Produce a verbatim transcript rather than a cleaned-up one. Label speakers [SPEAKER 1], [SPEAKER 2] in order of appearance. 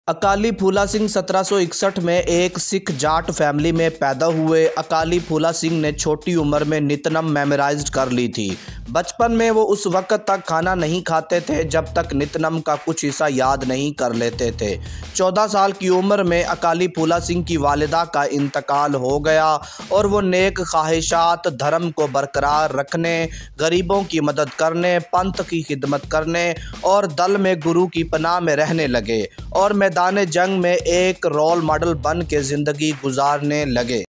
[SPEAKER 1] अकाली फूला सिंह सत्रह सौ इकसठ में एक सिख जाट फैमिली में पैदा हुए। अकाली फूला सिंह ने छोटी उम्र में नितनम मेमोराइज कर ली थी। बचपन में वो उस वक्त तक खाना नहीं खाते थे जब तक नितनम का कुछ हिस्सा याद नहीं कर लेते थे। चौदह साल की उम्र में अकाली फूला सिंह की वालिदा का इंतकाल हो गया और वो नेक ख्वाहिशात, धर्म को बरकरार रखने, गरीबों की मदद करने, पंथ की खिदमत करने और दल में गुरु की पनाह में रहने लगे और मैदान जंग में एक रोल मॉडल बन के ज़िंदगी गुजारने लगे।